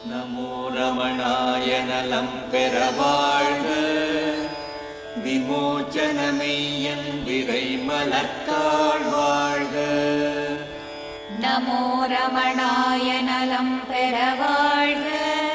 நமோ ரமணாய நலம் பெற வாழ்க, விமோச்சனமெய்யன் விரை மலர்த்தாள் வாழ்க. நமோ ரமணாய நலம் பெற வாழ்க,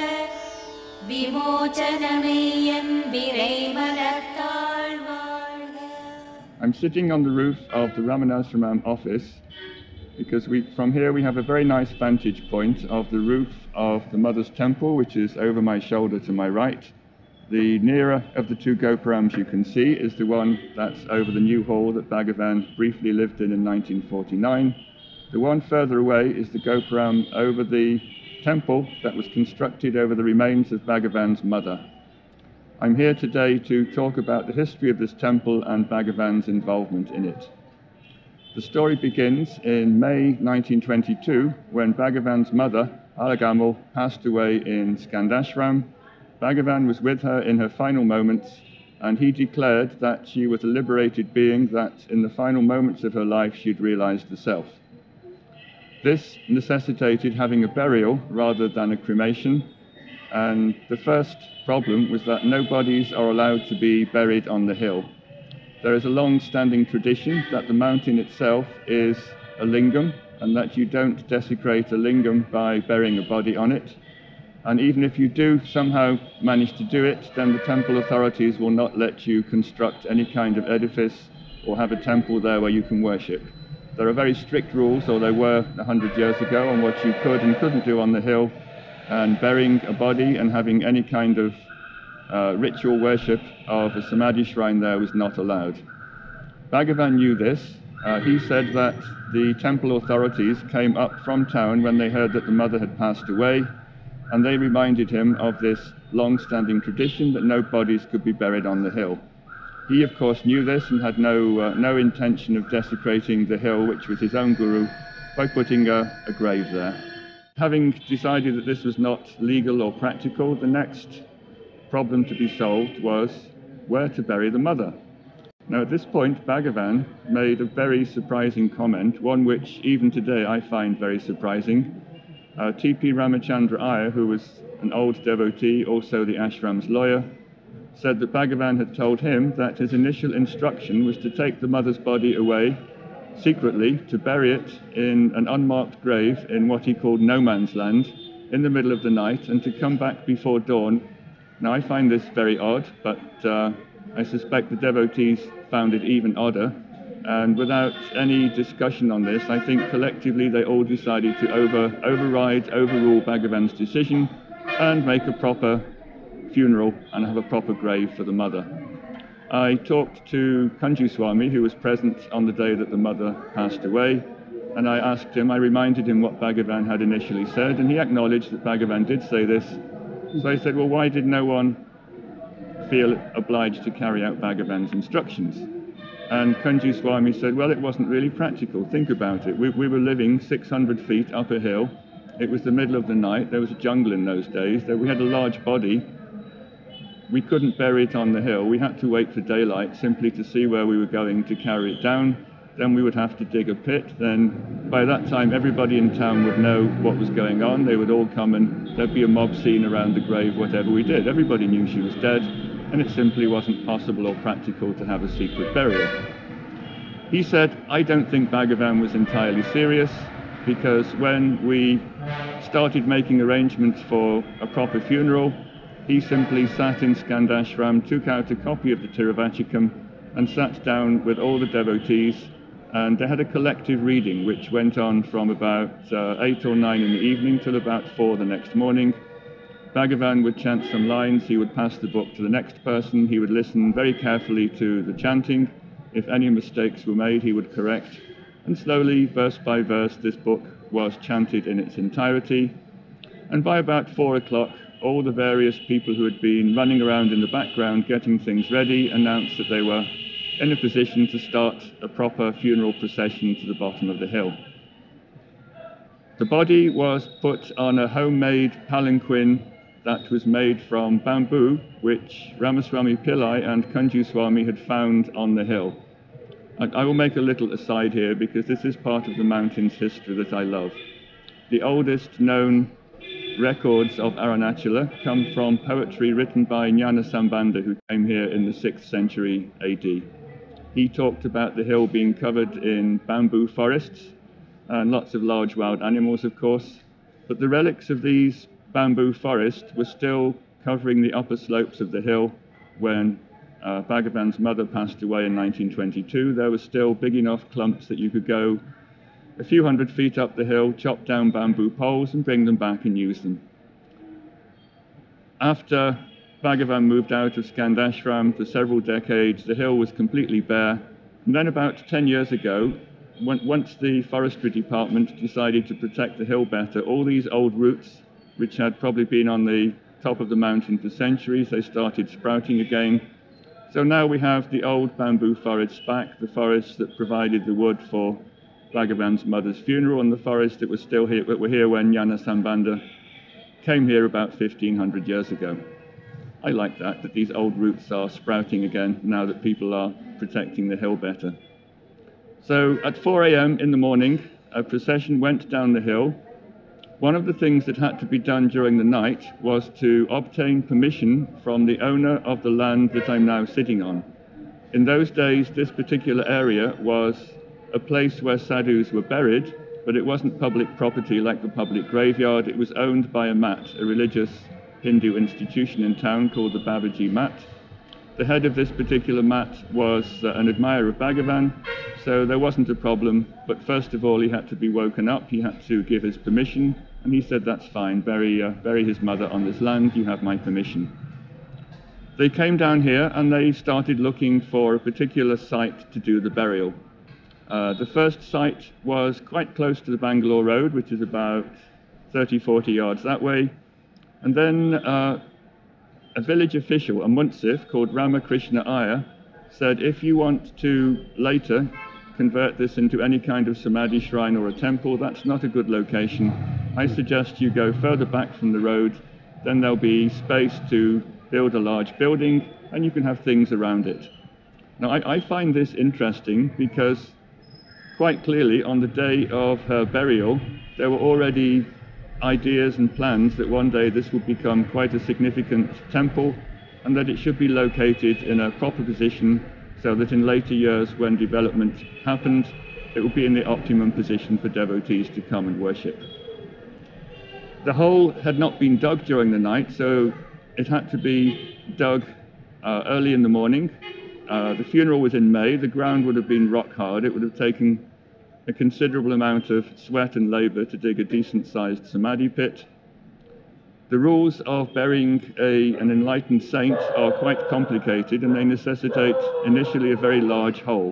விமோச்சனமெய்யன் விரை மலர்த்தாள் வாழ்க. I'm sitting on the roof of the Ramanashramam office because from here we have a very nice vantage point of the roof of the Mother's Temple, which is over my shoulder to my right. The nearer of the two Gopurams you can see is the one that's over the new hall that Bhagavan briefly lived in 1949. The one further away is the Gopuram over the temple that was constructed over the remains of Bhagavan's mother. I'm here today to talk about the history of this temple and Bhagavan's involvement in it. The story begins in May 1922 when Bhagavan's mother, Alagamal, passed away in Skandashram. Bhagavan was with her in her final moments, and he declared that she was a liberated being, that in the final moments of her life she'd realized the self. This necessitated having a burial rather than a cremation, and the first problem was that no bodies are allowed to be buried on the hill. There is a long-standing tradition that the mountain itself is a lingam, and that you don't desecrate a lingam by burying a body on it. And even if you do somehow manage to do it, then the temple authorities will not let you construct any kind of edifice or have a temple there where you can worship. There are very strict rules, or there were 100 years ago, on what you could and couldn't do on the hill, and burying a body and having any kind of ritual worship of a samadhi shrine there was not allowed. Bhagavan knew this. He said that the temple authorities came up from town when they heard that the mother had passed away, and they reminded him of this long-standing tradition that no bodies could be buried on the hill. He, of course, knew this and had no intention of desecrating the hill, which was his own guru, by putting a grave there. Having decided that this was not legal or practical, the next problem to be solved was where to bury the mother. Now, at this point, Bhagavan made a very surprising comment, one which even today I find very surprising. T.P. Ramachandra Iyer, who was an old devotee, also the ashram's lawyer, said that Bhagavan had told him that his initial instruction was to take the mother's body away secretly, to bury it in an unmarked grave in what he called no man's land in the middle of the night, and to come back before dawn. Now, I find this very odd, but I suspect the devotees found it even odder. And without any discussion on this, I think collectively they all decided to overrule Bhagavan's decision and make a proper funeral and have a proper grave for the mother. I talked to Kanji Swami, who was present on the day that the mother passed away, and I asked him, I reminded him what Bhagavan had initially said, and he acknowledged that Bhagavan did say this. So I said, well, why did no one feel obliged to carry out Bhagavan's instructions? And Kanji Swami said, well, it wasn't really practical. Think about it. We were living 600 feet up a hill. It was the middle of the night. There was a jungle in those days. We had a large body. We couldn't bury it on the hill. We had to wait for daylight simply to see where we were going to carry it down. Then we would have to dig a pit. Then by that time, everybody in town would know what was going on. They would all come and there'd be a mob scene around the grave, whatever we did. Everybody knew she was dead, and it simply wasn't possible or practical to have a secret burial. He said, I don't think Bhagavan was entirely serious, because when we started making arrangements for a proper funeral, he simply sat in Skandashram, took out a copy of the Tiruvachikam, and sat down with all the devotees, and they had a collective reading which went on from about 8 or 9 in the evening till about 4 the next morning. Bhagavan would chant some lines, he would pass the book to the next person, he would listen very carefully to the chanting. If any mistakes were made, he would correct. And slowly, verse by verse, this book was chanted in its entirety. And by about 4 o'clock, all the various people who had been running around in the background getting things ready announced that they were in a position to start a proper funeral procession to the bottom of the hill. The body was put on a homemade palanquin that was made from bamboo, which Ramaswamy Pillai and Kanji Swami had found on the hill. I will make a little aside here, because this is part of the mountain's history that I love. The oldest known records of Arunachala come from poetry written by Jnana Sambandha, who came here in the 6th century AD. He talked about the hill being covered in bamboo forests and lots of large wild animals, of course, but the relics of these bamboo forests were still covering the upper slopes of the hill when Bhagavan's mother passed away in 1922. There were still big enough clumps that you could go a few hundred feet up the hill, chop down bamboo poles and bring them back and use them. After Bhagavan moved out of Skandashram for several decades, the hill was completely bare. And then about 10 years ago, once the forestry department decided to protect the hill better, all these old roots, which had probably been on the top of the mountain for centuries, they started sprouting again. So now we have the old bamboo forests back, the forests that provided the wood for Bhagavan's mother's funeral, and the forests that were still here, that were here when Jnana Sambandha came here about 1500 years ago. I like that these old roots are sprouting again now that people are protecting the hill better. So at 4 a.m. in the morning, a procession went down the hill. One of the things that had to be done during the night was to obtain permission from the owner of the land that I'm now sitting on. In those days, this particular area was a place where sadhus were buried, but it wasn't public property like the public graveyard. It was owned by a mat, a religious Hindu institution in town called the Babaji Mat. The head of this particular mat was an admirer of Bhagavan, so there wasn't a problem, but first of all he had to be woken up, he had to give his permission, and he said, that's fine, bury his mother on this land, you have my permission. They came down here and they started looking for a particular site to do the burial. The first site was quite close to the Bangalore Road, which is about 30-40 yards that way. And then a village official, a Munsif called Ramakrishna Iyer, said, if you want to later convert this into any kind of samadhi shrine or a temple, that's not a good location. I suggest you go further back from the road, then there'll be space to build a large building and you can have things around it. Now I find this interesting because quite clearly on the day of her burial there were already ideas and plans that one day this would become quite a significant temple and that it should be located in a proper position so that in later years when development happened it would be in the optimum position for devotees to come and worship. The hole had not been dug during the night, so it had to be dug early in the morning. The funeral was in May. The ground would have been rock hard. It would have taken a considerable amount of sweat and labor to dig a decent-sized samadhi pit. The rules of burying an enlightened saint are quite complicated and they necessitate initially a very large hole.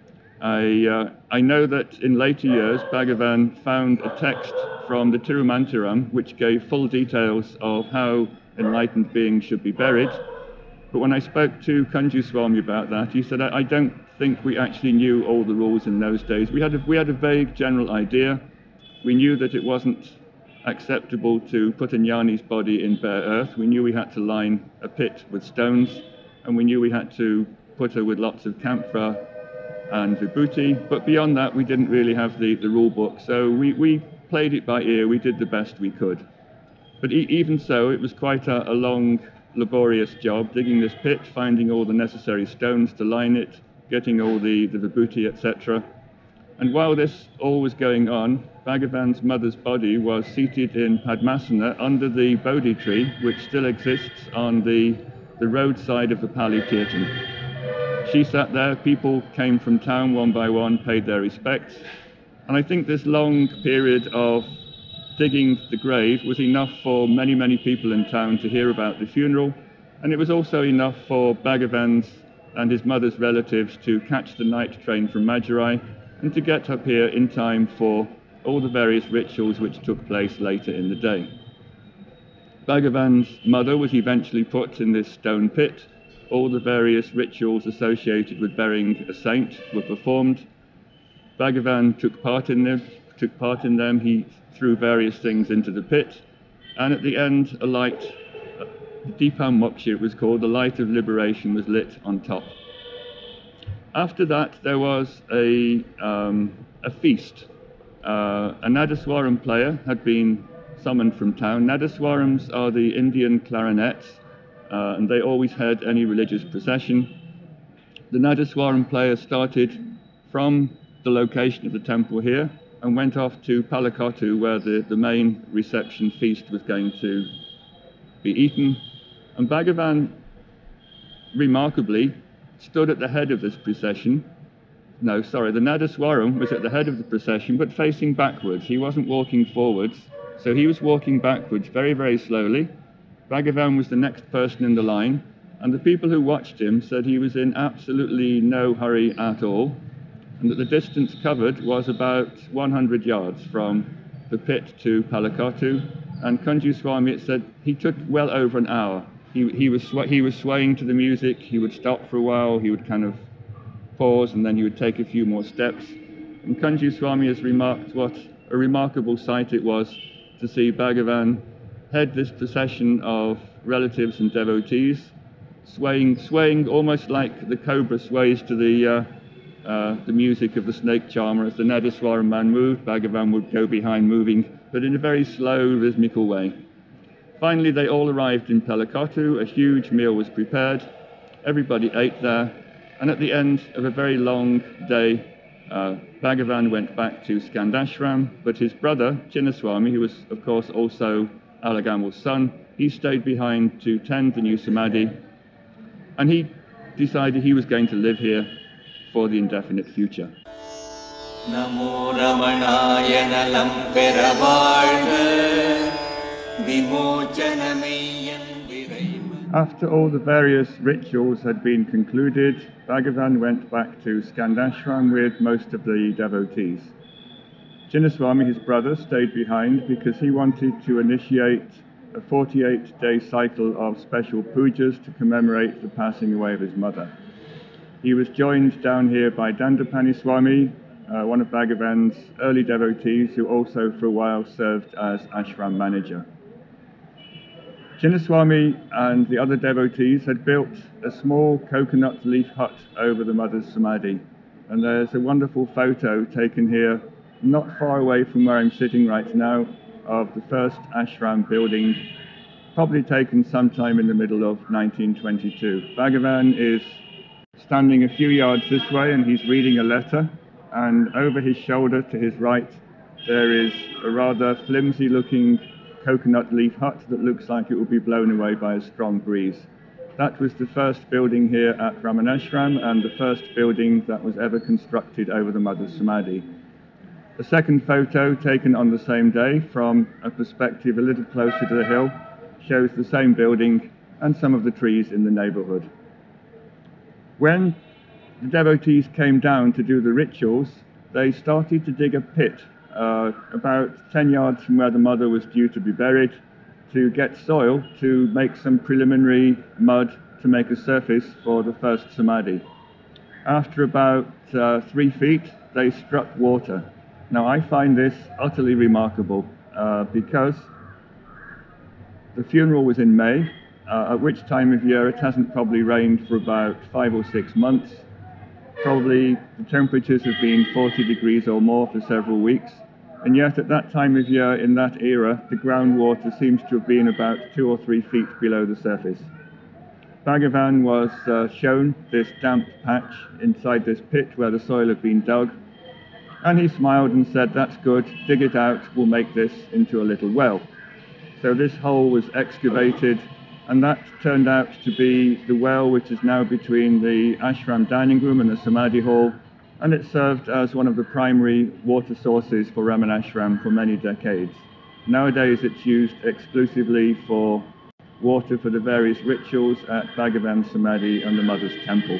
I know that in later years Bhagavan found a text from the Tirumantiram which gave full details of how enlightened beings should be buried. But when I spoke to Kanju Swami about that, he said, I don't think we actually knew all the rules in those days. We had a vague general idea. We knew that it wasn't acceptable to put a jnani's body in bare earth. We knew we had to line a pit with stones, and we knew we had to put her with lots of camphor and vibhuti. But beyond that, we didn't really have the rule book. So we played it by ear. We did the best we could. But even so, it was quite a long, laborious job, digging this pit, finding all the necessary stones to line it, getting all the vibhuti, etc. And while this all was going on, Bhagavan's mother's body was seated in Padmasana under the Bodhi tree, which still exists on the roadside of the Pali Tirthan. She sat there, people came from town one by one, paid their respects, and I think this long period of digging the grave was enough for many, many people in town to hear about the funeral, and it was also enough for Bhagavan's and his mother's relatives to catch the night train from Madurai and to get up here in time for all the various rituals which took place later in the day. Bhagavan's mother was eventually put in this stone pit. All the various rituals associated with burying a saint were performed. Bhagavan took part in them. He threw various things into the pit, and at the end a light, Deepam Moksha it was called, the light of liberation was lit on top. After that there was a feast. A Nadaswaram player had been summoned from town. Nadaswarams are the Indian clarinets, and they always head any religious procession. The Nadaswaram player started from the location of the temple here and went off to Palakottu, where the main reception feast was going to be eaten. And Bhagavan, remarkably, stood at the head of this procession. No, sorry, the Nadaswaram was at the head of the procession, but facing backwards. He wasn't walking forwards, so he was walking backwards very, very slowly. Bhagavan was the next person in the line, and the people who watched him said he was in absolutely no hurry at all, and that the distance covered was about 100 yards from the pit to Palakottu. And Kunju Swami, it said, he took well over an hour. He was swaying to the music. He would stop for a while. He would kind of pause, and then he would take a few more steps. And Kunju Swami has remarked what a remarkable sight it was to see Bhagavan head this procession of relatives and devotees, swaying almost like the cobra sways to the music of the snake charmer. As the Nadaswaram man moved, Bhagavan would go behind, moving, but in a very slow, rhythmical way. Finally, they all arrived in Palakottu. A huge meal was prepared. Everybody ate there. And at the end of a very long day, Bhagavan went back to Skandashram, but his brother, Chinnaswami, who was, of course, also Alagamal's son, he stayed behind to tend the new samadhi, and he decided he was going to live here for the indefinite future. Namo Ramanaya nalam peravazhga vimochanameyyan viraiman. After all the various rituals had been concluded, Bhagavan went back to Skandashram with most of the devotees. Chinnaswami, his brother, stayed behind because he wanted to initiate a 48-day cycle of special pujas to commemorate the passing away of his mother. He was joined down here by Dandapani Swami, one of Bhagavan's early devotees, who also for a while served as ashram manager. Chinnaswami and the other devotees had built a small coconut leaf hut over the mother's samadhi, and there's a wonderful photo taken here not far away from where I'm sitting right now of the first ashram building, probably taken sometime in the middle of 1922. Bhagavan is standing a few yards this way and he's reading a letter, and over his shoulder to his right there is a rather flimsy looking coconut leaf hut that looks like it will be blown away by a strong breeze. That was the first building here at Ramanashram and the first building that was ever constructed over the mother's samadhi. The second photo, taken on the same day from a perspective a little closer to the hill, shows the same building and some of the trees in the neighborhood. When the devotees came down to do the rituals, they started to dig a pit about 10 yards from where the mother was due to be buried, to get soil to make some preliminary mud to make a surface for the first samadhi. After about 3 feet, they struck water. Now, I find this utterly remarkable because the funeral was in May, at which time of year it hasn't probably rained for about 5 or 6 months. Probably the temperatures have been 40 degrees or more for several weeks, and yet at that time of year, in that era, the groundwater seems to have been about 2 or 3 feet below the surface. Bhagavan was shown this damp patch inside this pit where the soil had been dug, and he smiled and said, "That's good, dig it out, we'll make this into a little well." So this hole was excavated, and that turned out to be the well which is now between the ashram dining room and the samadhi hall, and it served as one of the primary water sources for Ramanashram for many decades. Nowadays it's used exclusively for water for the various rituals at Bhagavan Samadhi and the Mother's Temple.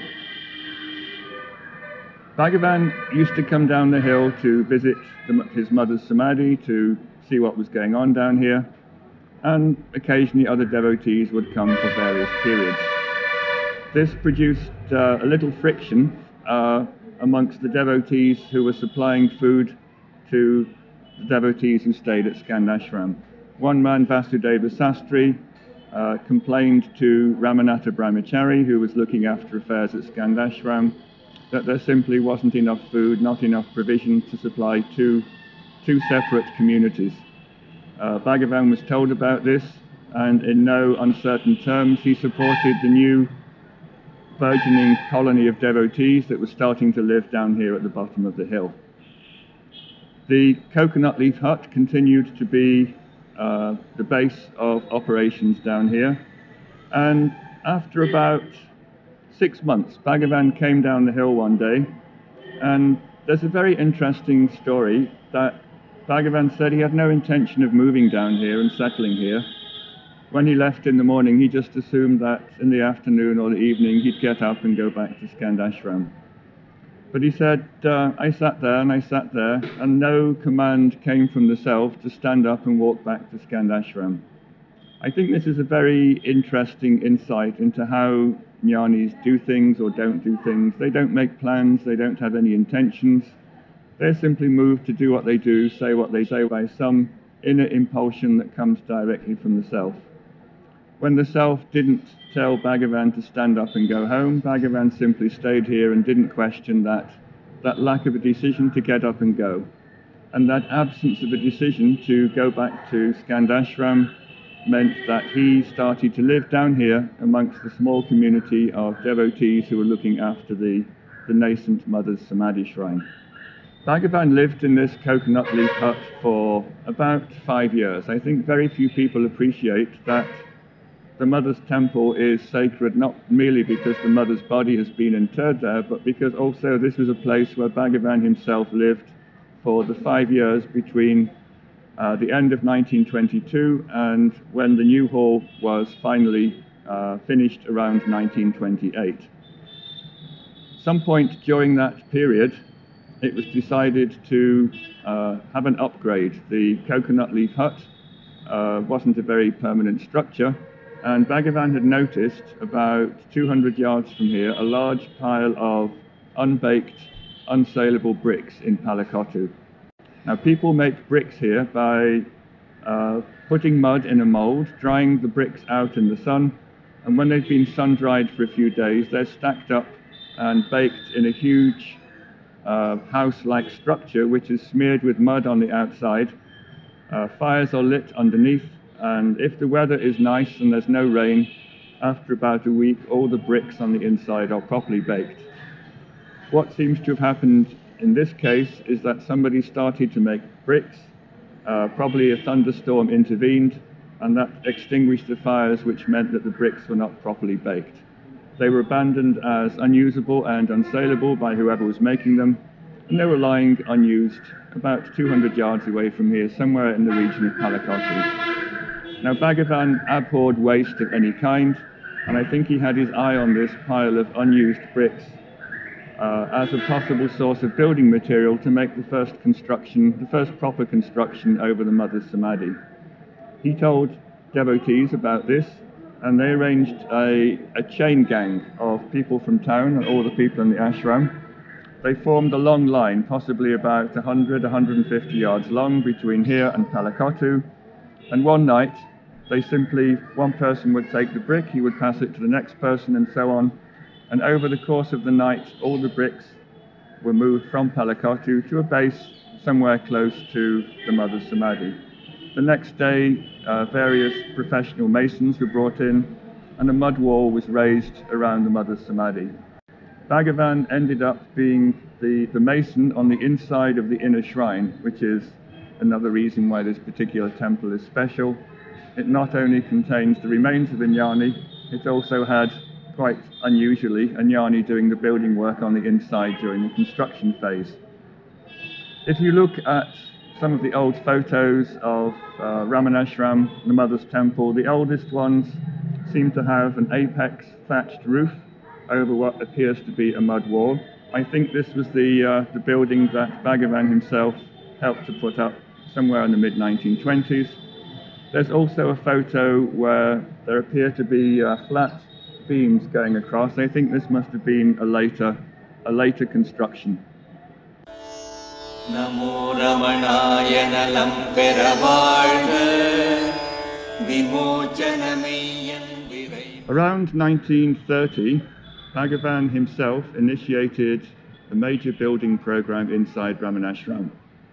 Bhagavan used to come down the hill to visit his mother's samadhi, to see what was going on down here, and occasionally other devotees would come for various periods. This produced a little friction amongst the devotees who were supplying food to the devotees who stayed at Skandashram. One man, Vasudeva Sastri, complained to Ramanatha Brahmachari, who was looking after affairs at Skandashram, that there simply wasn't enough food, not enough provision to supply two separate communities. Bhagavan was told about this, and in no uncertain terms he supported the new burgeoning colony of devotees that was starting to live down here at the bottom of the hill. The coconut leaf hut continued to be the base of operations down here, and after about 6 months, Bhagavan came down the hill one day, and there's a very interesting story that Bhagavan said he had no intention of moving down here and settling here. When he left in the morning, he just assumed that in the afternoon or the evening he'd get up and go back to Skandashram. But he said, I sat there and I sat there, and no command came from the self to stand up and walk back to Skandashram. I think this is a very interesting insight into how jnanis do things or don't do things. They don't make plans, they don't have any intentions. They're simply moved to do what they do, say what they say by some inner impulsion that comes directly from the self. When the self didn't tell Bhagavan to stand up and go home, Bhagavan simply stayed here and didn't question that lack of a decision to get up and go. And that absence of a decision to go back to Skandashram meant that he started to live down here amongst the small community of devotees who were looking after the nascent Mother's Samadhi shrine. Bhagavan lived in this coconut leaf hut for about 5 years. I think very few people appreciate that the Mother's temple is sacred not merely because the Mother's body has been interred there, but because also this was a place where Bhagavan himself lived for the 5 years between the end of 1922 and when the new hall was finally finished around 1928. Some point during that period, it was decided to have an upgrade. The coconut leaf hut wasn't a very permanent structure, and Bhagavan had noticed about 200 yards from here a large pile of unbaked, unsaleable bricks in Palakottu. Now, people make bricks here by putting mud in a mold, drying the bricks out in the sun, and when they've been sun-dried for a few days, they're stacked up and baked in a huge house-like structure which is smeared with mud on the outside. Fires are lit underneath, and if the weather is nice and there's no rain, after about a week all the bricks on the inside are properly baked. What seems to have happened in this case is that somebody started to make bricks, probably a thunderstorm intervened, and that extinguished the fires, which meant that the bricks were not properly baked. They were abandoned as unusable and unsaleable by whoever was making them, and they were lying unused about 200 yards away from here, somewhere in the region of Palakottu. Now, Bhagavan abhorred waste of any kind, and I think he had his eye on this pile of unused bricks as a possible source of building material to make the first proper construction over the Mother's Samadhi. He told devotees about this, and they arranged a chain gang of people from town and all the people in the ashram. They formed a long line, possibly about 100, 150 yards long, between here and Palakottu, and one night one person would take the brick, he would pass it to the next person, and so on. And over the course of the night, all the bricks were moved from Palakottu to a base somewhere close to the Mother's Samadhi. The next day, various professional masons were brought in, and a mud wall was raised around the Mother's Samadhi. Bhagavan ended up being the mason on the inside of the inner shrine, which is another reason why this particular temple is special. It not only contains the remains of a jnani, it also had, quite unusually, a jnani doing the building work on the inside during the construction phase. If you look at some of the old photos of Ramanashram, the Mother's Temple, the oldest ones seem to have an apex thatched roof over what appears to be a mud wall. I think this was the building that Bhagavan himself helped to put up somewhere in the mid-1920s. There's also a photo where there appear to be flat beams going across. I think this must have been a later construction. Namo Ramanaya Nalam Peravazha Vimochanameyyan Virai. Around 1930, Bhagavan himself initiated a major building program inside Ramanashram.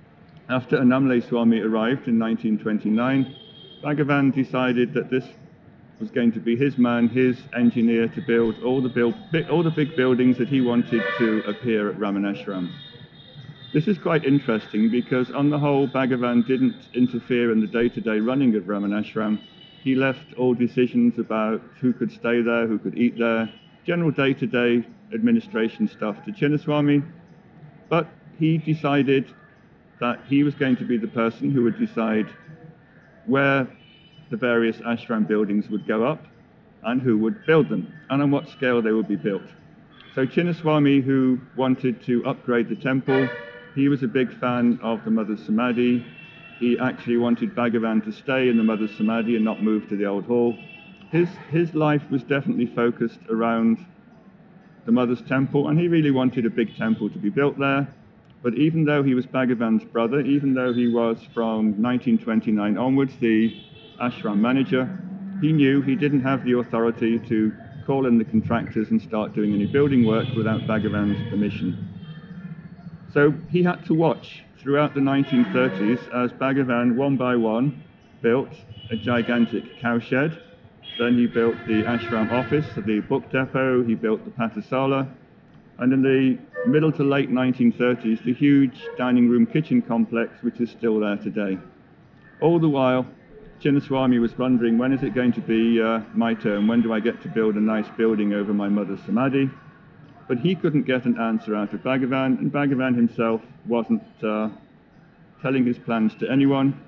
After Annamalai Swami arrived in 1929, Bhagavan decided that this was going to be his man, his engineer, to build all the big buildings that he wanted to appear at Ramanashram. This is quite interesting because on the whole, Bhagavan didn't interfere in the day-to-day running of Ramanashram. He left all decisions about who could stay there, who could eat there, general day-to-day administration stuff to Chinnaswamy, but he decided that he was going to be the person who would decide where the various ashram buildings would go up and who would build them and on what scale they would be built. So Chinnaswamy, who wanted to upgrade the temple, he was a big fan of the Mother's Samadhi. He actually wanted Bhagavan to stay in the Mother's Samadhi and not move to the old hall. His life was definitely focused around the Mother's temple, and he really wanted a big temple to be built there. But even though he was Bhagavan's brother, even though he was from 1929 onwards the ashram manager, he knew he didn't have the authority to call in the contractors and start doing any building work without Bhagavan's permission. So he had to watch throughout the 1930s as Bhagavan, one by one, built a gigantic cowshed. Then he built the ashram office, the book depot, he built the patasala, and in the middle to late 1930s, the huge dining room kitchen complex, which is still there today. All the while, Chinnaswamy was wondering, when is it going to be my turn? When do I get to build a nice building over my Mother's Samadhi? But he couldn't get an answer out of Bhagavan, and Bhagavan himself wasn't telling his plans to anyone.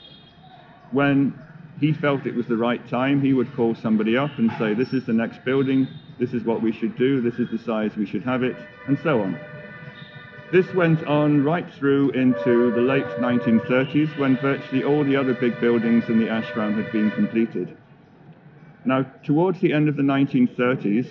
When he felt it was the right time, he would call somebody up and say, this is the next building, this is what we should do, this is the size we should have it, and so on. This went on right through into the late 1930s, when virtually all the other big buildings in the ashram had been completed. Now, towards the end of the 1930s,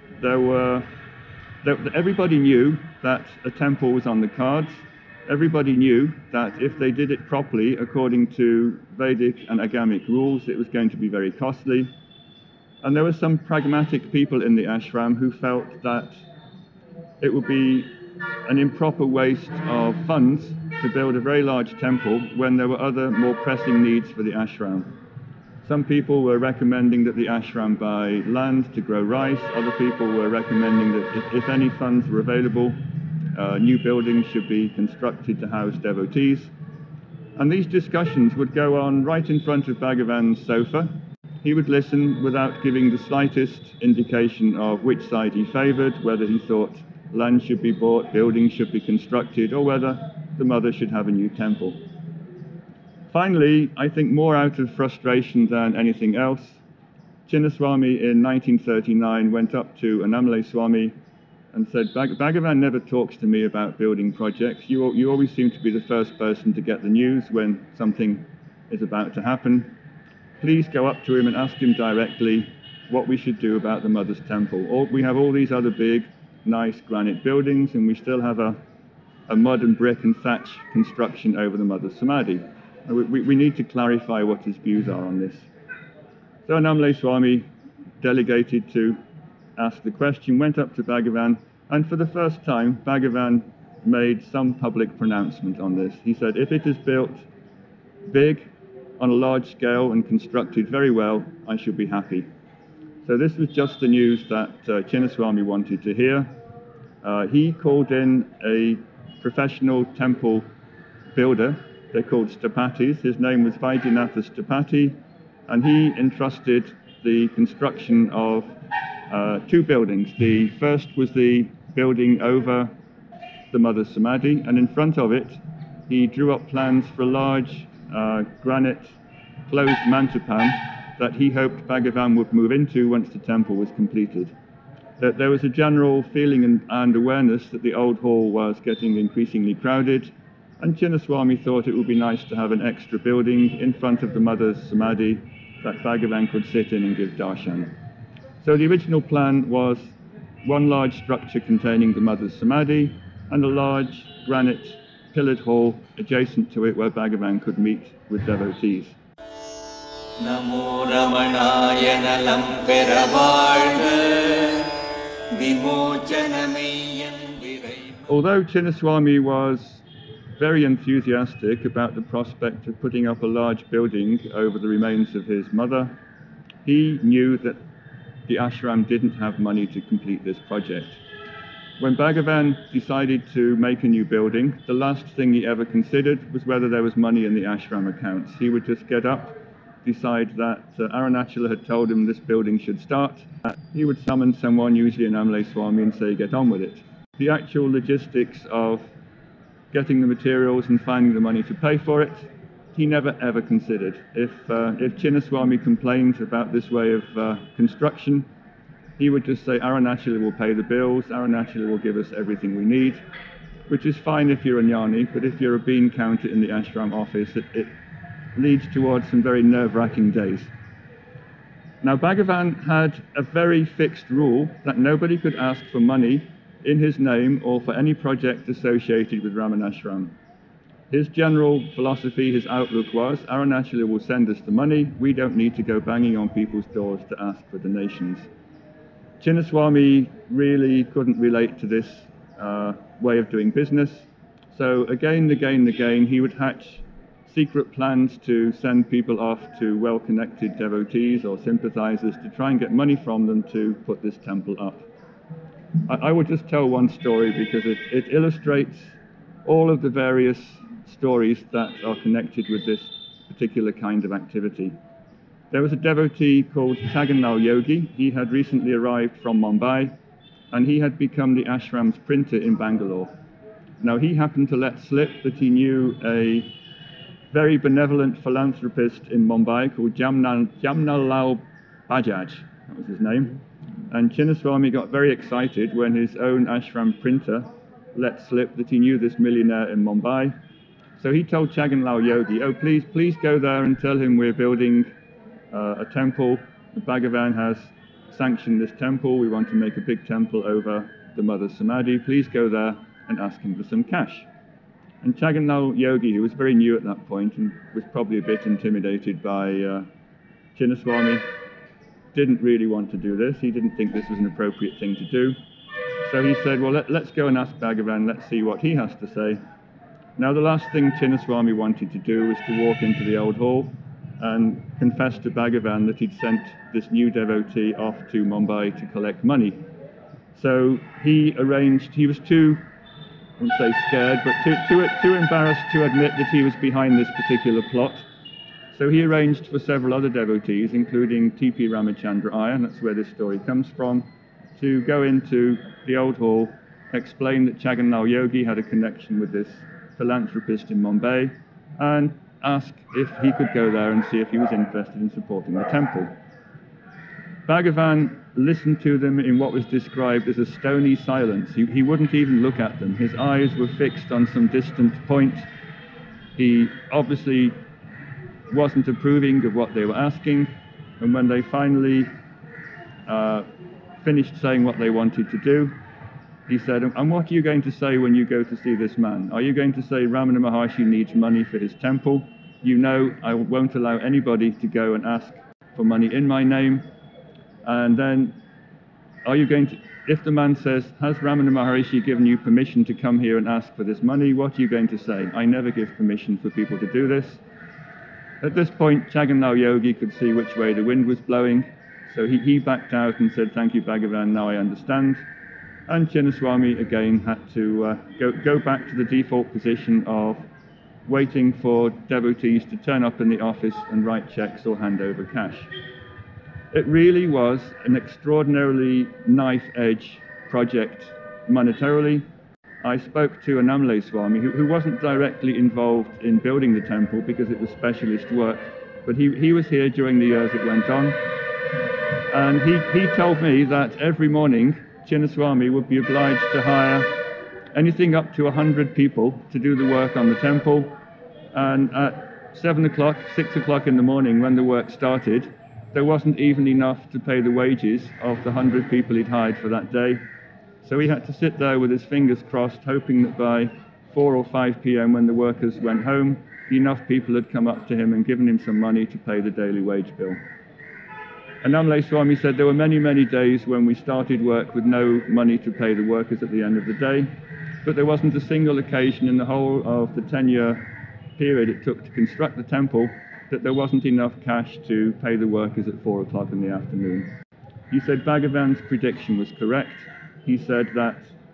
everybody knew that a temple was on the cards. Everybody knew that if they did it properly, according to Vedic and Agamic rules, it was going to be very costly. And there were some pragmatic people in the ashram who felt that it would be an improper waste of funds to build a very large temple when there were other more pressing needs for the ashram. Some people were recommending that the ashram buy land to grow rice. Other people were recommending that if any funds were available, new buildings should be constructed to house devotees. And these discussions would go on right in front of Bhagavan's sofa. He would listen without giving the slightest indication of which side he favored, whether he thought land should be bought, buildings should be constructed, or whether the mother should have a new temple. Finally, I think more out of frustration than anything else, Chinnaswamy in 1939 went up to Annamalai Swami and said, Bhagavan never talks to me about building projects. You always seem to be the first person to get the news when something is about to happen. Please go up to him and ask him directly what we should do about the Mother's Temple. We have all these other big, nice granite buildings, and we still have a mud and brick and thatch construction over the Mother's Samadhi. We need to clarify what his views are on this. So Annamalai Swami delegated to ask the question, went up to Bhagavan, and for the first time, Bhagavan made some public pronouncement on this. He said, if it is built big, on a large scale and constructed very well, I should be happy. So this was just the news that Chinnaswamy wanted to hear. He called in a professional temple builder. They're called Stapatis. His name was Vaidyanatha Stapati, and he entrusted the construction of two buildings. The first was the building over the Mother's Samadhi, and in front of it he drew up plans for a large granite closed mantapam that he hoped Bhagavan would move into once the temple was completed. That there was a general feeling and awareness that the old hall was getting increasingly crowded, and Chinnaswamy thought it would be nice to have an extra building in front of the Mother's Samadhi that Bhagavan could sit in and give darshan. So the original plan was one large structure containing the Mother's Samadhi and a large granite pillared hall adjacent to it where Bhagavan could meet with devotees. Namo Ramanaya Nalam Peravalga Vimochanamayan Virai. Although Chinnaswamy was very enthusiastic about the prospect of putting up a large building over the remains of his mother. He knew that the ashram didn't have money to complete this project. When Bhagavan decided to make a new building, the last thing he ever considered was whether there was money in the ashram accounts. He would just get up, decide that Arunachala had told him this building should start. He would summon someone, usually an Amle Swami, and say, get on with it. The actual logistics of getting the materials and finding the money to pay for it, he never ever considered. If Chinnaswamy complained about this way of construction, he would just say, Arunachala will pay the bills, Arunachala will give us everything we need, which is fine if you're a jnani, but if you're a bean counter in the ashram office, it leads towards some very nerve-wracking days. Now, Bhagavan had a very fixed rule that nobody could ask for money in his name or for any project associated with Ramanashram. His general philosophy, his outlook was, Arunachala will send us the money, we don't need to go banging on people's doors to ask for donations. Chinnaswamy really couldn't relate to this way of doing business, so again and again he would hatch secret plans to send people off to well-connected devotees or sympathizers to try and get money from them to put this temple up. I will just tell one story because it illustrates all of the various stories that are connected with this particular kind of activity. There was a devotee called Chaganlal Yogi. He had recently arrived from Mumbai and he had become the ashram's printer in Bangalore. Now he happened to let slip that he knew a very benevolent philanthropist in Mumbai called Jamnalal Bajaj, that was his name. And Chinnaswamy got very excited when his own ashram printer let slip that he knew this millionaire in Mumbai. So he told Chaganlal Yogi, oh please go there and tell him we're building a temple. Bhagavan has sanctioned this temple. We want to make a big temple over the mother's samadhi. Please go there and ask him for some cash. And Chaganlal Yogi, who was very new at that point and was probably a bit intimidated by Chinnaswamy, didn't really want to do this. He didn't think this was an appropriate thing to do. So he said, well, let's go and ask Bhagavan, let's see what he has to say. Now, the last thing Chinnaswamy wanted to do was to walk into the old hall and confess to Bhagavan that he'd sent this new devotee off to Mumbai to collect money. So he arranged, he was too, I wouldn't say scared, but too embarrassed to admit that he was behind this particular plot. So he arranged for several other devotees, including T.P. Ramachandra Iyer, that's where this story comes from, to go into the old hall, explain that Chaganlal Yogi had a connection with this philanthropist in Mumbai, and ask if he could go there and see if he was interested in supporting the temple. Bhagavan listened to them in what was described as a stony silence. He wouldn't even look at them. His eyes were fixed on some distant point. He obviously wasn't approving of what they were asking, and when they finally finished saying what they wanted to do, he said, and what are you going to say when you go to see this man? Are you going to say Ramana Maharshi needs money for his temple? You know I won't allow anybody to go and ask for money in my name. And then, are you going to, if the man says, has Ramana Maharshi given you permission to come here and ask for this money, what are you going to say? I never give permission for people to do this. At this point, Chaganlal Yogi could see which way the wind was blowing, so he backed out and said, thank you, Bhagavan, now I understand. And Chinnaswamy again had to go back to the default position of waiting for devotees to turn up in the office and write checks or hand over cash. It really was an extraordinarily knife-edge project monetarily. I spoke to an Amle Swami who wasn't directly involved in building the temple because it was specialist work, but he was here during the years it went on. And he told me that every morning Chinnaswamy would be obliged to hire anything up to 100 people to do the work on the temple, and at 7 o'clock, 6 o'clock in the morning when the work started, there wasn't even enough to pay the wages of the 100 people he'd hired for that day. So he had to sit there with his fingers crossed, hoping that by 4 or 5 p.m. when the workers went home, enough people had come up to him and given him some money to pay the daily wage bill. And Amle Swami said there were many, many days when we started work with no money to pay the workers at the end of the day. but there wasn't a single occasion in the whole of the 10-year period it took to construct the temple that there wasn't enough cash to pay the workers at 4 o'clock in the afternoon. He said Bhagavan's prediction was correct. He said that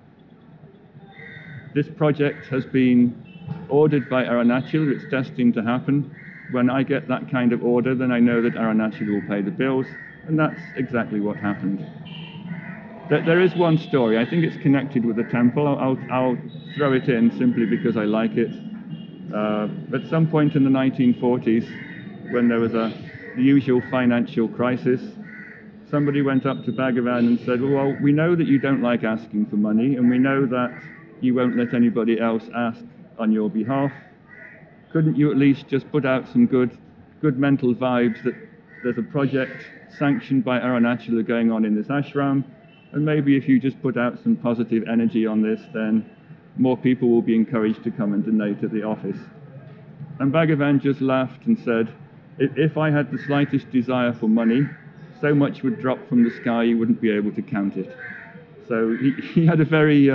this project has been ordered by Arunachal, it's destined to happen. When I get that kind of order, then I know that Arunachal will pay the bills, and that's exactly what happened. There is one story, I think it's connected with the temple. I'll throw it in simply because I like it. At some point in the 1940s, when there was the usual financial crisis, somebody went up to Bhagavan and said, well, we know that you don't like asking for money, and we know that you won't let anybody else ask on your behalf. Couldn't you at least just put out some good mental vibes that there's a project sanctioned by Arunachal going on in this ashram, and maybe if you just put out some positive energy on this, then more people will be encouraged to come and donate at the office. And Bhagavan just laughed and said, if I had the slightest desire for money, so much would drop from the sky you wouldn't be able to count it. So he had a very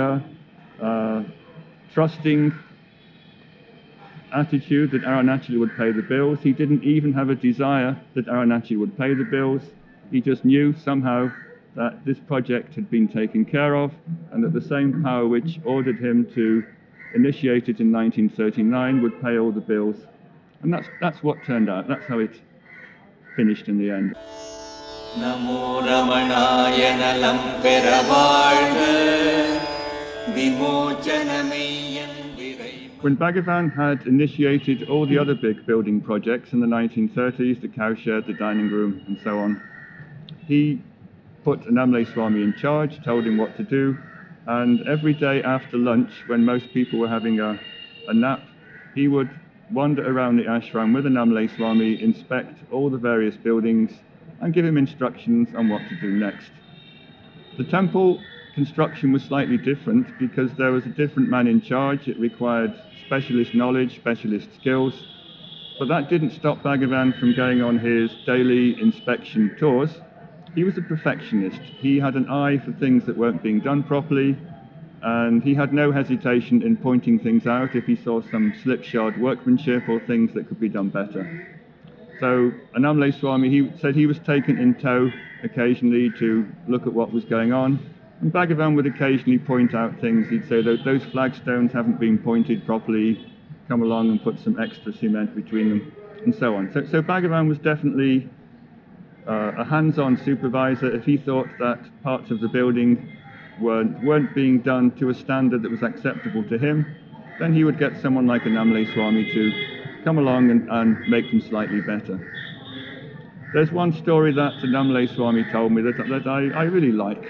trusting attitude that Arunachal would pay the bills. He didn't even have a desire that Arunachal would pay the bills. He just knew somehow that this project had been taken care of, and that the same power which ordered him to initiate it in 1939 would pay all the bills. And that's what turned out. That's how it finished in the end. Namo Ramanaya nalam peravalga vimochanameyyan virai. When Bhagavan had initiated all the other big building projects in the 1930s, the cowshed, the dining room, and so on, he put Annamalai Swami in charge, told him what to do, and every day after lunch, when most people were having a nap, he would wander around the ashram with Annamalai Swami, inspect all the various buildings, and give him instructions on what to do next. The temple construction was slightly different because there was a different man in charge. It required specialist knowledge, specialist skills, but that didn't stop Bhagavan from going on his daily inspection tours. He was a perfectionist. He had an eye for things that weren't being done properly, and he had no hesitation in pointing things out if he saw some slipshod workmanship or things that could be done better. So Annamalai Swami, he said he was taken in tow occasionally to look at what was going on, and Bhagavan would occasionally point out things. He'd say, those flagstones haven't been pointed properly, come along and put some extra cement between them, and so on. So Bhagavan was definitely a hands-on supervisor. If he thought that parts of the building weren't being done to a standard that was acceptable to him, then he would get someone like Annamalai Swami to come along and make them slightly better. There's one story that Annamalai Swami told me that I really like.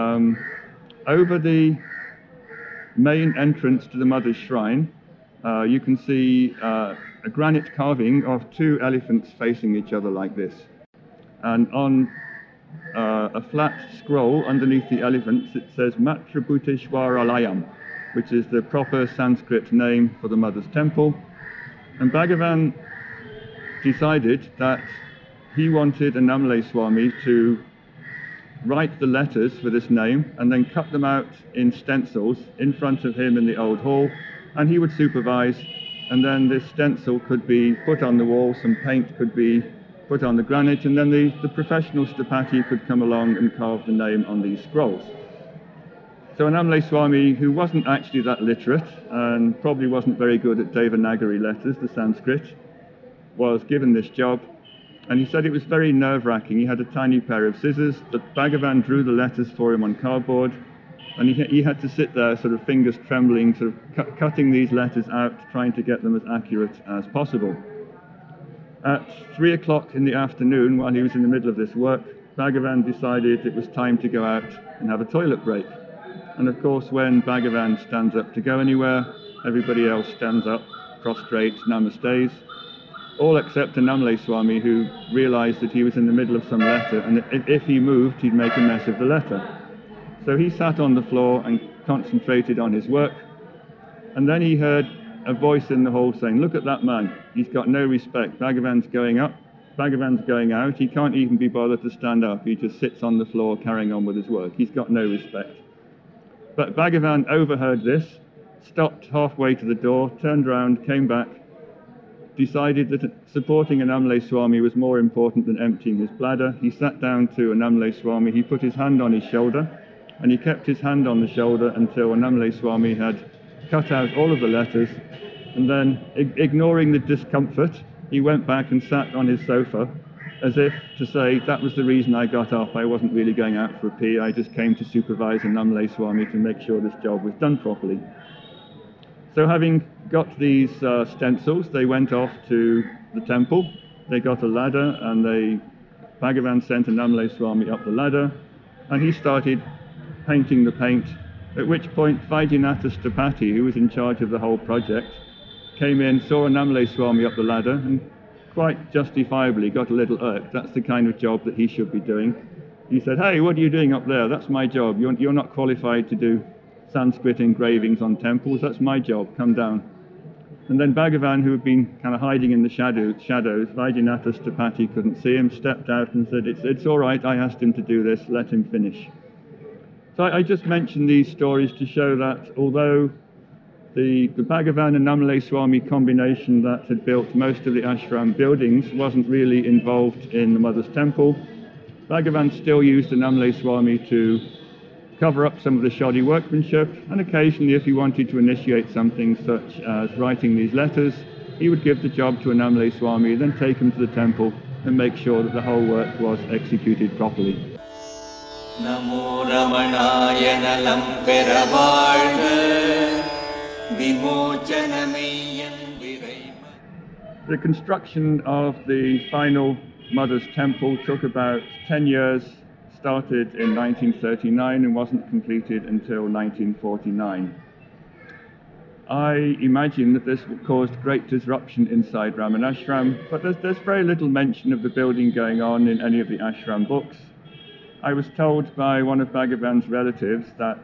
Over the main entrance to the Mother's Shrine, you can see a granite carving of two elephants facing each other like this. And on a flat scroll underneath the elephants, it says Matrabhuteshwaralayam, which is the proper Sanskrit name for the Mother's Temple. And Bhagavan decided that he wanted Annamalai Swami to write the letters for this name and then cut them out in stencils in front of him in the old hall, and he would supervise, and then this stencil could be put on the wall, some paint could be put on the granite, and then the professional stapati could come along and carve the name on these scrolls. So Annamalai Swami, who wasn't actually that literate and probably wasn't very good at Devanagari letters, the Sanskrit, was given this job, and he said it was very nerve-wracking. He had a tiny pair of scissors, that Bhagavan drew the letters for him on cardboard, and he had to sit there, sort of fingers trembling, sort of cutting these letters out, trying to get them as accurate as possible. At 3 o'clock in the afternoon, while he was in the middle of this work, Bhagavan decided it was time to go out and have a toilet break. And of course, when Bhagavan stands up to go anywhere, everybody else stands up, prostrates, namastes, all except Annamalai Swami, who realized that he was in the middle of some letter, and if he moved, he'd make a mess of the letter. So he sat on the floor and concentrated on his work, and then he heard a voice in the hall saying, "Look at that man, he's got no respect. Bhagavan's going up, Bhagavan's going out, he can't even be bothered to stand up, he just sits on the floor carrying on with his work. He's got no respect." But Bhagavan overheard this, stopped halfway to the door, turned around, came back, decided that supporting Annamalai Swami was more important than emptying his bladder. He sat down to Annamalai Swami, he put his hand on his shoulder, and he kept his hand on the shoulder until Annamalai Swami had cut out all of the letters, and then, ignoring the discomfort, he went back and sat on his sofa, as if to say, that was the reason I got up, I wasn't really going out for a pee, I just came to supervise Annamalai Swami to make sure this job was done properly. So having got these stencils, they went off to the temple, they got a ladder, and Bhagavan sent Annamalai Swami up the ladder, and he started painting the paint, at which point Vaidyanatha Stapati, who was in charge of the whole project, came in, saw Annamalai Swami up the ladder, and quite justifiably got a little irked. That's the kind of job that he should be doing. He said, "Hey, what are you doing up there? That's my job. You're not qualified to do Sanskrit engravings on temples. That's my job. Come down." And then Bhagavan, who had been kind of hiding in the shadows, Vaidyanatha Stapati couldn't see him, stepped out and said, it's all right, I asked him to do this, let him finish. So I just mentioned these stories to show that although the Bhagavan and Annamalai Swami combination that had built most of the ashram buildings wasn't really involved in the Mother's Temple, Bhagavan still used Annamalai Swami to cover up some of the shoddy workmanship, and occasionally if he wanted to initiate something such as writing these letters, he would give the job to Annamalai Swami, then take him to the temple and make sure that the whole work was executed properly. Namo Ramanaya Nalam Peravalga Vimochanamayan Viraima. The construction of the final Mother's Temple took about 10 years, started in 1939 and wasn't completed until 1949. I imagine that this caused great disruption inside Ramanashram, but there's very little mention of the building going on in any of the ashram books. I was told by one of Bhagavan's relatives that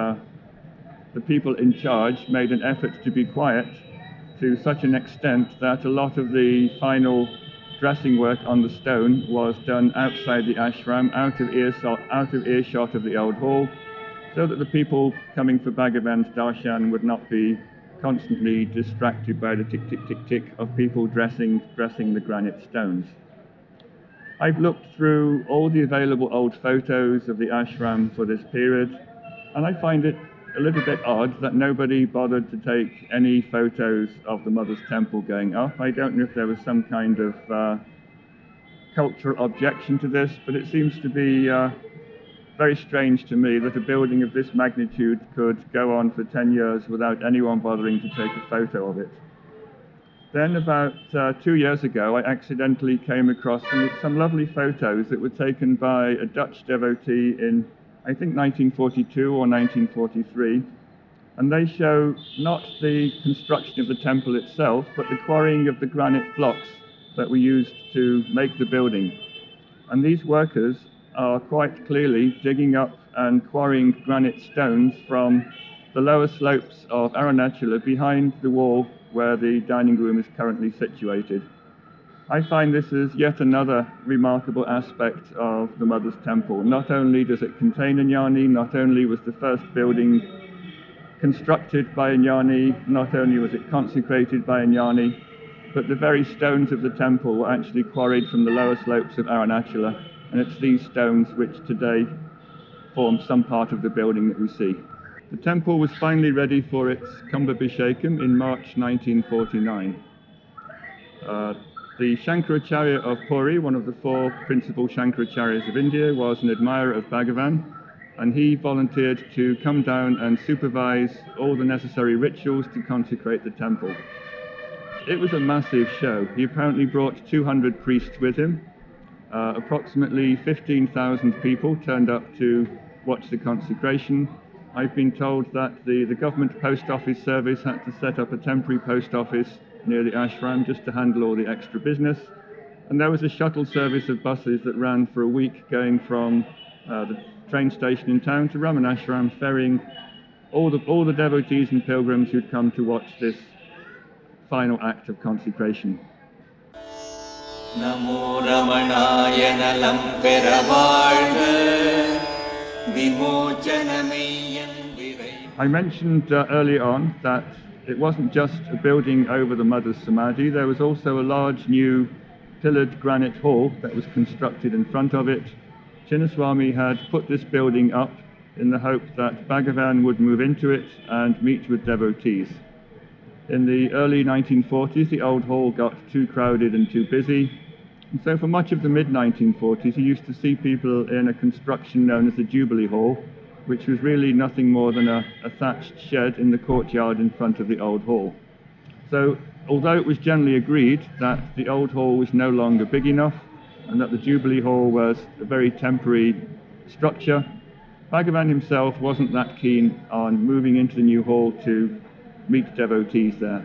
the people in charge made an effort to be quiet to such an extent that a lot of the final dressing work on the stone was done outside the ashram, out of earshot of the old hall, so that the people coming for Bhagavan's darshan would not be constantly distracted by the tick, tick, tick, tick of people dressing the granite stones. I've looked through all the available old photos of the ashram for this period, and I find it a little bit odd that nobody bothered to take any photos of the Mother's Temple going up. I don't know if there was some kind of cultural objection to this, but it seems to be very strange to me that a building of this magnitude could go on for 10 years without anyone bothering to take a photo of it. Then about 2 years ago, I accidentally came across some lovely photos that were taken by a Dutch devotee in, I think, 1942 or 1943, and they show not the construction of the temple itself, but the quarrying of the granite blocks that were used to make the building. And these workers are quite clearly digging up and quarrying granite stones from the lower slopes of Arunachala behind the wall where the dining room is currently situated. I find this is yet another remarkable aspect of the Mother's Temple. Not only does it contain a jnani, not only was the first building constructed by a jnani, not only was it consecrated by a jnani, but the very stones of the temple were actually quarried from the lower slopes of Arunachala, and it's these stones which today form some part of the building that we see. The temple was finally ready for its Kumbhabhishekam in March 1949. The Shankaracharya of Puri, one of the four principal Shankaracharyas of India, was an admirer of Bhagavan, and he volunteered to come down and supervise all the necessary rituals to consecrate the temple. It was a massive show. He apparently brought 200 priests with him. Approximately 15,000 people turned up to watch the consecration. I've been told that the government post office service had to set up a temporary post office near the ashram just to handle all the extra business. And there was a shuttle service of buses that ran for a week going from the train station in town to Ramanashram, ferrying all the devotees and pilgrims who'd come to watch this final act of consecration. Namo Ramanaya Nalam Peravalga Vimochanamayan Viraima. I mentioned earlier on that it wasn't just a building over the mother's samadhi, there was also a large new pillared granite hall that was constructed in front of it. Chinnaswami had put this building up in the hope that Bhagavan would move into it and meet with devotees. In the early 1940s, the old hall got too crowded and too busy, and so for much of the mid-1940s, he used to see people in a construction known as the Jubilee Hall, which was really nothing more than a thatched shed in the courtyard in front of the old hall. So, although it was generally agreed that the old hall was no longer big enough and that the Jubilee Hall was a very temporary structure, Bhagavan himself wasn't that keen on moving into the new hall to meet devotees there.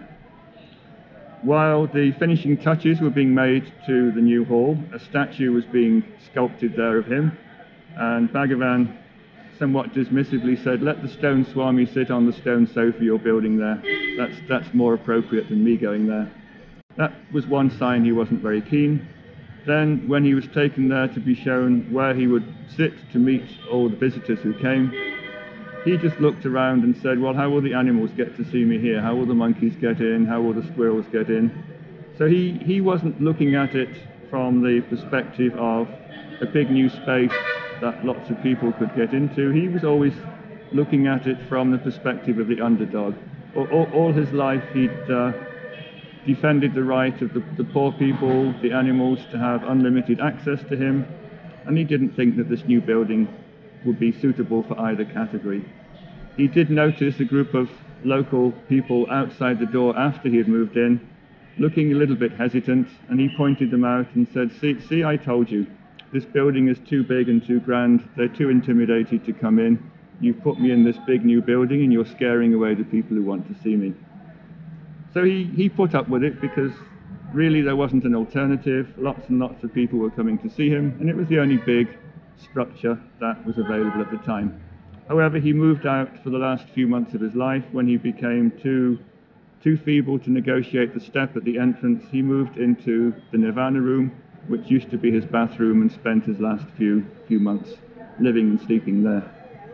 While the finishing touches were being made to the new hall, a statue was being sculpted there of him, and Bhagavan somewhat dismissively said, "Let the stone Swami sit on the stone sofa you're building there. That's more appropriate than me going there." That was one sign he wasn't very keen. Then, when he was taken there to be shown where he would sit to meet all the visitors who came, he just looked around and said, "Well, how will the animals get to see me here? How will the monkeys get in? How will the squirrels get in?" So he wasn't looking at it from the perspective of a big new space that lots of people could get into. He was always looking at it from the perspective of the underdog. All his life he'd defended the right of the poor people, the animals, to have unlimited access to him, and he didn't think that this new building would be suitable for either category. He did notice a group of local people outside the door after he had moved in, looking a little bit hesitant, and he pointed them out and said, see, I told you, this building is too big and too grand, they're too intimidated to come in, you've put me in this big new building and you're scaring away the people who want to see me. So he put up with it because really there wasn't an alternative, lots and lots of people were coming to see him, and it was the only big structure that was available at the time. However, he moved out for the last few months of his life when he became too feeble to negotiate the step at the entrance. He moved into the Nirvana room, which used to be his bathroom, and spent his last few months living and sleeping there.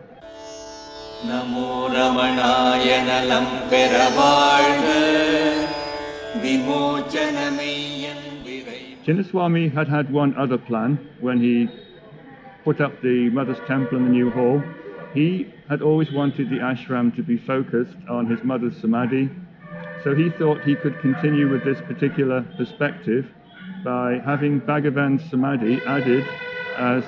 Namo Ramanaya Nalam Peravalga Vimochanameyyan Virai. Chinnaswami had one other plan when he put up the Mother's Temple in the new hall. He had always wanted the ashram to be focused on his mother's samadhi, so he thought he could continue with this particular perspective by having Bhagavan's samadhi added as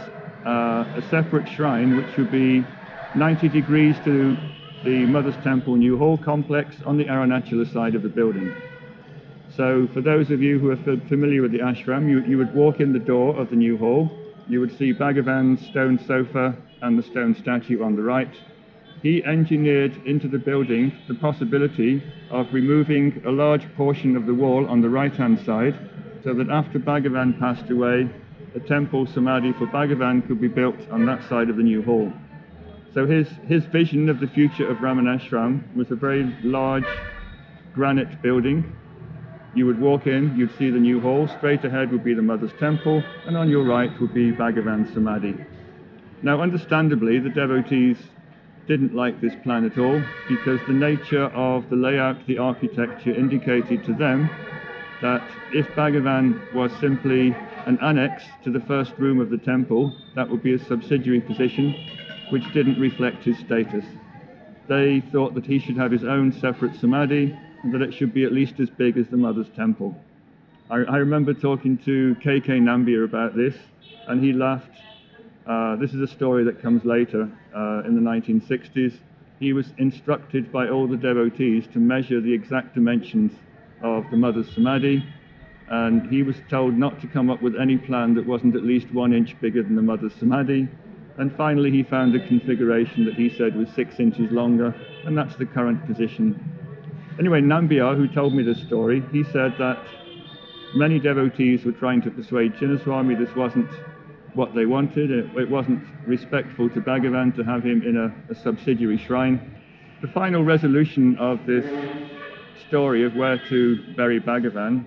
a separate shrine, which would be 90 degrees to the Mother's Temple New Hall complex on the Arunachala side of the building. So for those of you who are familiar with the ashram, you would walk in the door of the new hall, you would see Bhagavan's stone sofa and the stone statue on the right. He engineered into the building the possibility of removing a large portion of the wall on the right-hand side, so that after Bhagavan passed away, a temple samadhi for Bhagavan could be built on that side of the new hall. So his vision of the future of Ramanashram was a very large granite building. You would walk in, you'd see the new hall, straight ahead would be the Mother's Temple, and on your right would be Bhagavan's samadhi. Now, understandably, the devotees didn't like this plan at all, because the nature of the layout, the architecture, indicated to them that if Bhagavan was simply an annex to the first room of the temple, that would be a subsidiary position which didn't reflect his status. They thought that he should have his own separate samadhi, and that it should be at least as big as the Mother's Temple. I remember talking to K.K. Nambiar about this, and he laughed. This is a story that comes later, in the 1960s. He was instructed by all the devotees to measure the exact dimensions of the Mother's Samadhi, and he was told not to come up with any plan that wasn't at least 1 inch bigger than the Mother's Samadhi. And finally he found a configuration that he said was 6 inches longer, and that's the current position. Anyway, Nambiar, who told me this story, he said that many devotees were trying to persuade Chinnaswami this wasn't what they wanted. It wasn't respectful to Bhagavan to have him in a subsidiary shrine. The final resolution of this story of where to bury Bhagavan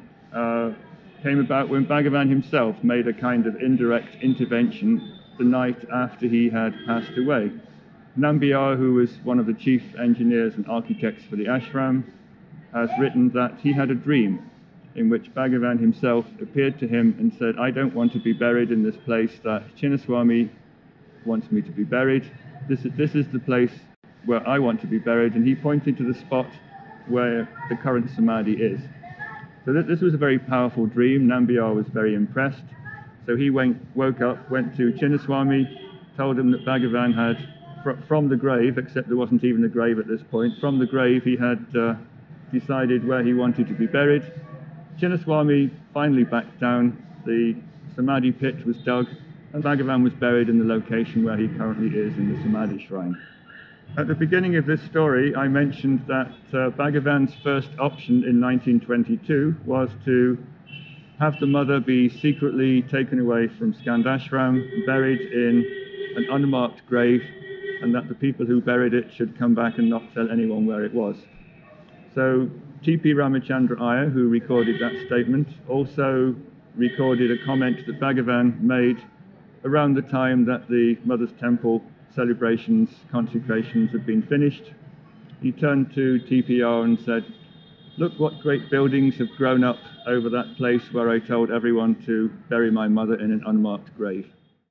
came about when Bhagavan himself made a kind of indirect intervention the night after he had passed away. Nambiar, who was one of the chief engineers and architects for the ashram, has written that he had a dream in which Bhagavan himself appeared to him and said, I don't want to be buried in this place that Chinnaswami wants me to be buried. This is the place where I want to be buried, and he pointed to the spot where the current samadhi is. So this was a very powerful dream. Nambiar was very impressed. So he woke up, went to Chinnaswami, told him that Bhagavan had, from the grave, except there wasn't even a grave at this point, from the grave he had decided where he wanted to be buried. Chinnaswami finally backed down, the samadhi pit was dug, and Bhagavan was buried in the location where he currently is in the samadhi shrine. At the beginning of this story, I mentioned that Bhagavan's first option in 1922 was to have the mother be secretly taken away from Skandashram, buried in an unmarked grave, and that the people who buried it should come back and not tell anyone where it was. So T.P. Ramachandra Iyer, who recorded that statement, also recorded a comment that Bhagavan made around the time that the Mother's Temple celebrations, consecrations had been finished. He turned to TPR and said, look what great buildings have grown up over that place where I told everyone to bury my mother in an unmarked grave.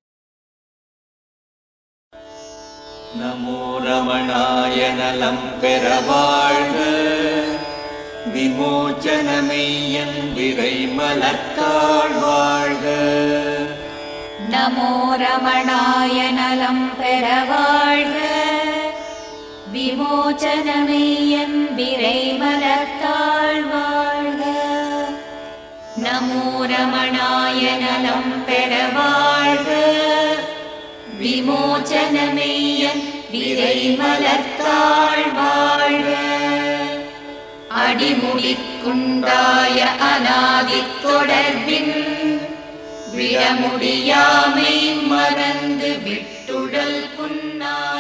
Namo Ramanaya Nalam Peravazha Vimochanameyyan Virai Malattal Vazha. Namo Ramanaya Nalam Peravazha Vimochanameyyan Virai Malattal Vazha. Namo Ramanaya Nalam Peravazha Vimochanameyyan Virai Malattal Vazha. Adimudikundaya Anadit Todarbin Vidamudiyaமை மறந்து விட்டுடல் புன்னா